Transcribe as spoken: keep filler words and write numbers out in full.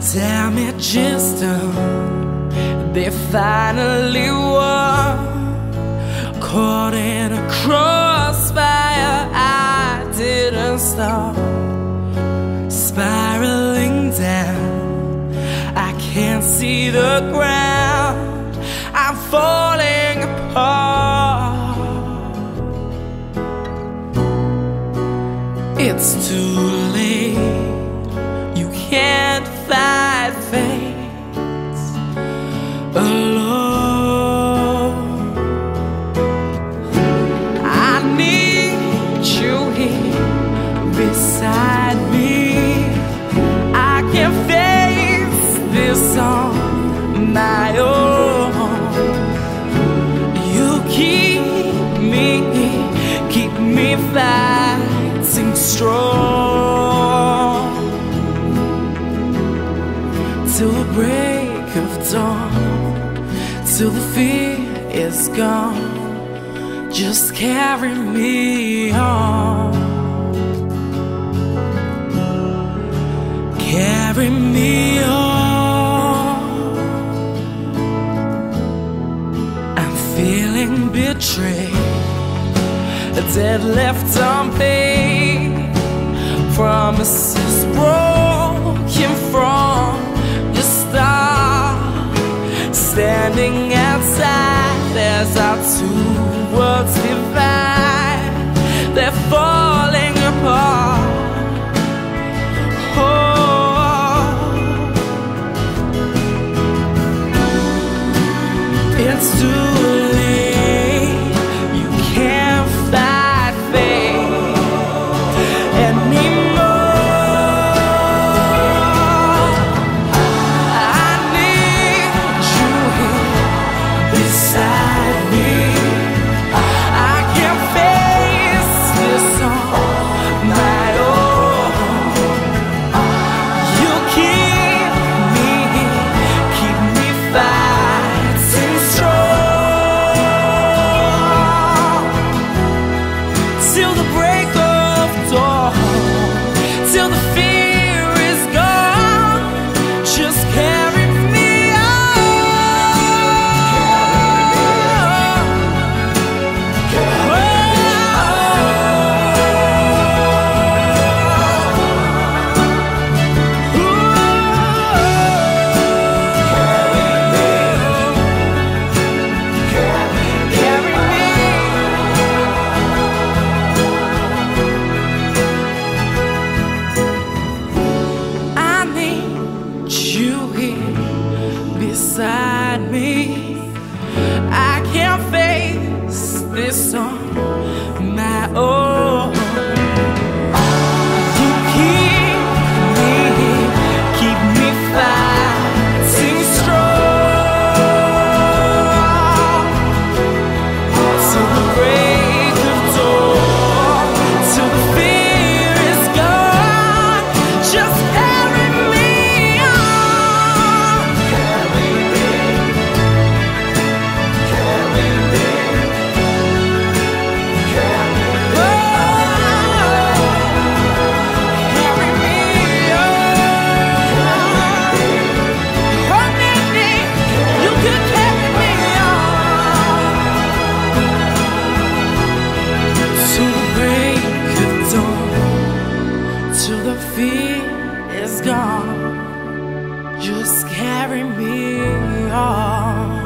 Damages done, they finally won. Caught in a crossfire, I didn't stop. Spiraling down, I can't see the ground. I'm falling apart. It's too late, you can't fight fate alone. I need you here beside me. I can't face this on my own. You keep me, keep me fighting strong till the break of dawn, till the fear is gone. Just carry me on, carry me on. I'm feeling betrayed, dead left unpaid, promises broken from the start. Standing outside as our two worlds divide, they're falling apart. Oh, it's too late, you can't fight fate anymore. I need you here beside me. I can't face this on my own. You keep me, keep me fighting strong till the break of dawn, till the fear is gone. Just carry me beside me. I can't face this on my own. You keep me, keep me fighting strong till the break of dawn, till the fear is gone. Just carry me on, carry me, carry me, carry me, oh, carry me on. Hold me, you can carry me on till the break of dawn, till the fear is gone. Just carry me on.